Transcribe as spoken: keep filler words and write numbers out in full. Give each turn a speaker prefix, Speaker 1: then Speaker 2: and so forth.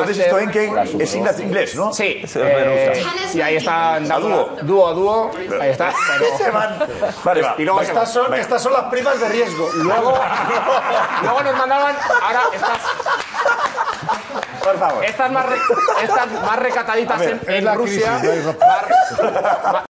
Speaker 1: Entonces esto en que es inglés, ¿no?
Speaker 2: Sí. Eh, y ahí están
Speaker 1: A dúo.
Speaker 2: Dúo a dúo. Ahí está.
Speaker 1: Se van. Vale, va.
Speaker 2: Y luego
Speaker 1: Venga,
Speaker 2: estas son,
Speaker 1: venga.
Speaker 2: estas son las primas de riesgo. Luego, luego nos mandaban. Ahora estas.
Speaker 1: Por favor.
Speaker 2: Estas más, re- estas más recataditas
Speaker 1: A ver,
Speaker 2: en,
Speaker 3: es
Speaker 2: en
Speaker 3: la
Speaker 2: Rusia.
Speaker 3: crisis, no hay ropa.
Speaker 2: más-